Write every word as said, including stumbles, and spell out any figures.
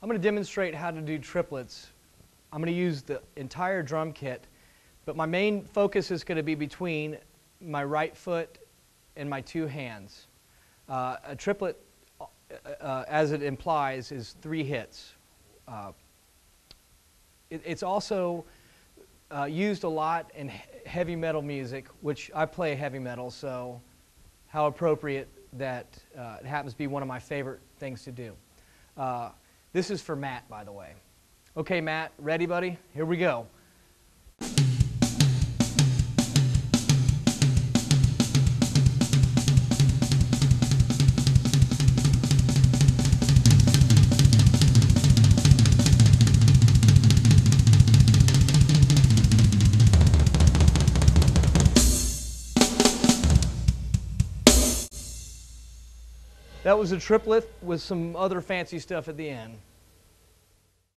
I'm going to demonstrate how to do triplets. I'm going to use the entire drum kit, but my main focus is going to be between my right foot and my two hands. Uh, a triplet, uh, uh, as it implies, is three hits. Uh, it, it's also uh, used a lot in he heavy metal music, which I play heavy metal, so how appropriate that uh, it happens to be one of my favorite things to do. Uh, this is for Matt, by the way. Okay, Matt, ready, buddy? Here we go. That was a triplet with some other fancy stuff at the end.